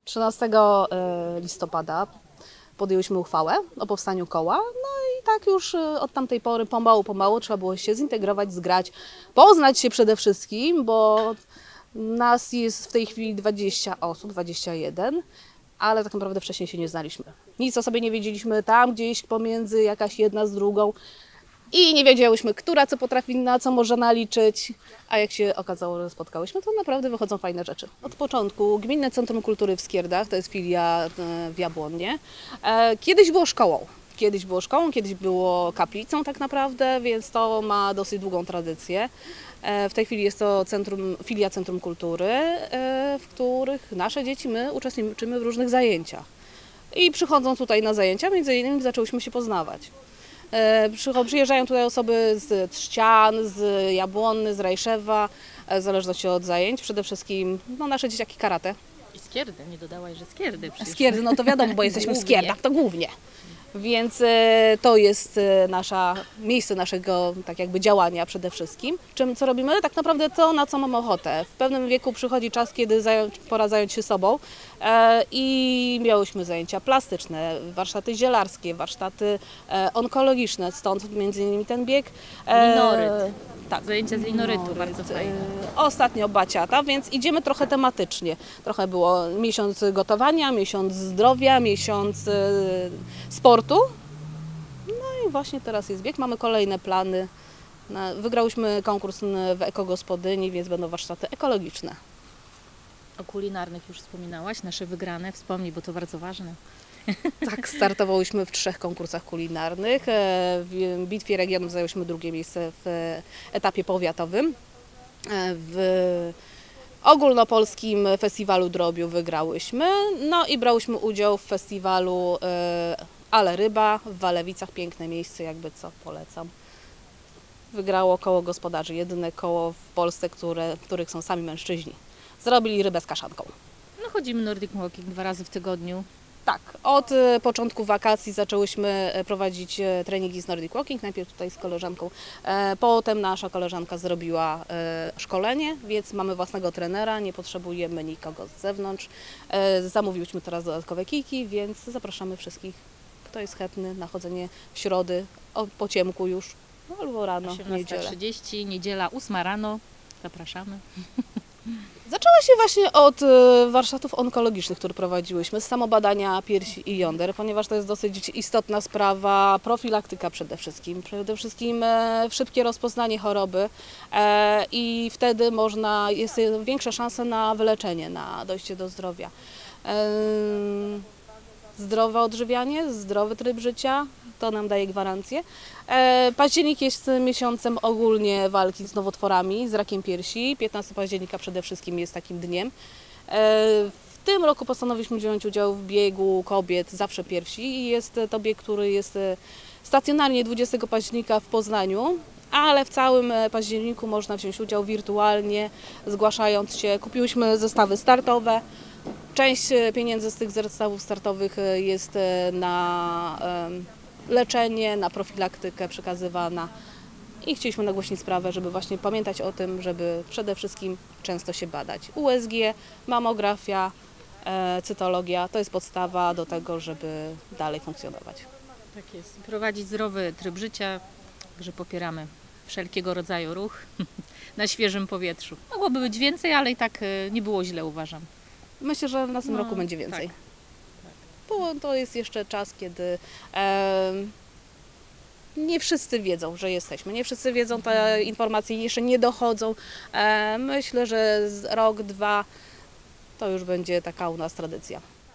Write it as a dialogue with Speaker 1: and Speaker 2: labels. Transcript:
Speaker 1: 13 listopada podjęłyśmy uchwałę o powstaniu koła, no i tak już od tamtej pory pomału trzeba było się zintegrować, zgrać, poznać się przede wszystkim, bo nas jest w tej chwili 20 osób, 21, ale tak naprawdę wcześniej się nie znaliśmy. Nic o sobie nie wiedzieliśmy, tam gdzieś pomiędzy jakaś jedna z drugą i nie wiedziałyśmy, która co potrafi, na co może naliczyć, a jak się okazało, że spotkałyśmy, to naprawdę wychodzą fajne rzeczy. Od początku Gminne Centrum Kultury w Skierdach, to jest filia w Jabłonnie, kiedyś było szkołą. Kiedyś było kaplicą tak naprawdę, więc to ma dosyć długą tradycję. W tej chwili jest to filia Centrum Kultury, w których nasze dzieci, my uczestniczymy w różnych zajęciach. I przychodząc tutaj na zajęcia, między innymi zaczęłyśmy się poznawać. Przyjeżdżają tutaj osoby z Trzcian, z Jabłonny, z Rajszewa, w zależności od zajęć. Przede wszystkim nasze dzieciaki karate.
Speaker 2: I Skierdy, nie dodałaś, że Skierdy przecież.
Speaker 1: Skierdy, no to wiadomo, bo jesteśmy w Skierdach, to głównie. Więc to jest miejsce naszego tak jakby działania przede wszystkim. Co robimy? Tak naprawdę to, na co mamy ochotę. W pewnym wieku przychodzi czas, kiedy pora zająć się sobą i miałyśmy zajęcia plastyczne, warsztaty zielarskie, warsztaty onkologiczne, stąd między innymi ten bieg.
Speaker 2: Linoryt.
Speaker 1: Tak.
Speaker 2: Zajęcia z linorytu, bardzo fajne.
Speaker 1: Ostatnio baciata, więc idziemy trochę tematycznie. Trochę było miesiąc gotowania, miesiąc zdrowia, miesiąc sportu. No i właśnie teraz jest bieg. Mamy kolejne plany. Wygrałyśmy konkurs w ekogospodyni, więc będą warsztaty ekologiczne.
Speaker 2: O kulinarnych już wspominałaś, nasze wygrane. Wspomnij, bo to bardzo ważne.
Speaker 1: Tak, startowałyśmy w 3 konkursach kulinarnych. W Bitwie Regionów zajęłyśmy drugie miejsce w etapie powiatowym. W ogólnopolskim festiwalu drobiu wygrałyśmy. No i brałyśmy udział w festiwalu Ale Ryba w Walewicach. Piękne miejsce, jakby co, polecam. Wygrało koło gospodarzy, jedyne koło w Polsce, w których są sami mężczyźni. Zrobili rybę z kaszanką.
Speaker 2: No chodzimy Nordic Walking 2 razy w tygodniu.
Speaker 1: Tak, od początku wakacji zaczęłyśmy prowadzić treningi z Nordic Walking, najpierw tutaj z koleżanką, potem nasza koleżanka zrobiła szkolenie, więc mamy własnego trenera, nie potrzebujemy nikogo z zewnątrz. Zamówiłyśmy teraz dodatkowe kijki, więc zapraszamy wszystkich, kto jest chętny na chodzenie w środy, po ciemku już, albo rano, w niedzielę.
Speaker 2: 18:30, niedziela 8 rano, zapraszamy.
Speaker 1: Zaczęła się właśnie od warsztatów onkologicznych, które prowadziłyśmy, z samobadania piersi i jąder, ponieważ to jest dosyć istotna sprawa, profilaktyka przede wszystkim. Przede wszystkim szybkie rozpoznanie choroby i wtedy jest większa szansa na wyleczenie, na dojście do zdrowia. Zdrowe odżywianie, zdrowy tryb życia, to nam daje gwarancję. Październik jest miesiącem ogólnie walki z nowotworami, z rakiem piersi. 15 października przede wszystkim jest takim dniem. W tym roku postanowiliśmy wziąć udział w biegu kobiet Zawsze Pierwsi i jest to bieg, który jest stacjonarnie 20 października w Poznaniu, ale w całym październiku można wziąć udział wirtualnie, zgłaszając się. Kupiłyśmy zestawy startowe. Część pieniędzy z tych zestawów startowych jest na leczenie, na profilaktykę przekazywana i chcieliśmy nagłośnić sprawę, żeby właśnie pamiętać o tym, żeby przede wszystkim często się badać. USG, mamografia, cytologia to jest podstawa do tego, żeby dalej funkcjonować.
Speaker 2: Tak jest. Prowadzić zdrowy tryb życia, że popieramy wszelkiego rodzaju ruch na świeżym powietrzu. Mogłoby być więcej, ale i tak nie było źle, uważam.
Speaker 1: Myślę, że w następnym roku będzie więcej.
Speaker 2: Tak.
Speaker 1: Bo to jest jeszcze czas, kiedy nie wszyscy wiedzą, że jesteśmy. Nie wszyscy wiedzą, te informacje jeszcze nie dochodzą. Myślę, że rok, 2 to już będzie taka u nas tradycja.